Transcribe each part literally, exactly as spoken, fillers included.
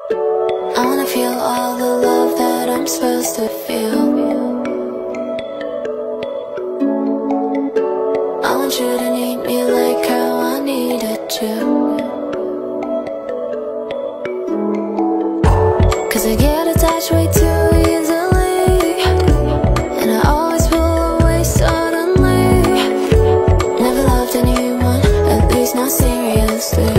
I wanna feel all the love that I'm supposed to feel. I want you to need me like how I needed you. 'Cause I get attached way too easily, and I always pull away suddenly. Never loved anyone, at least not seriously.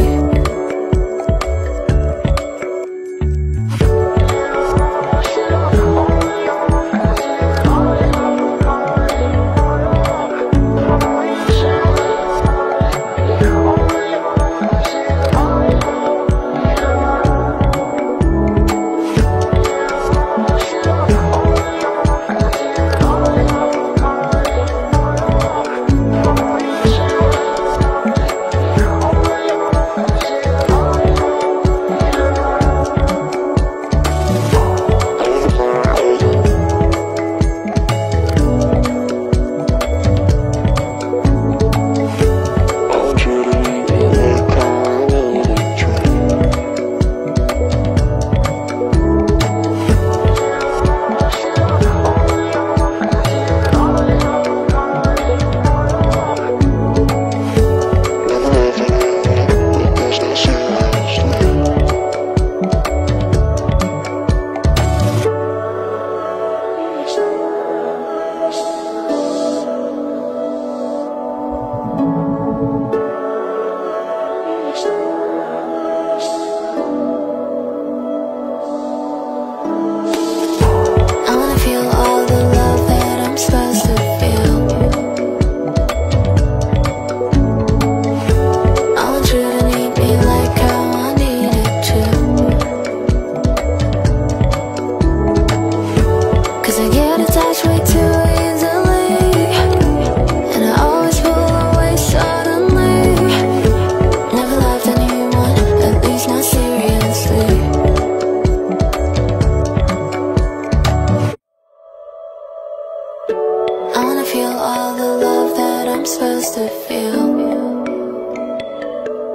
I wanna feel all the love that I'm supposed to feel.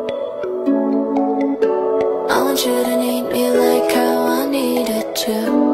I want you to need me like how I needed you.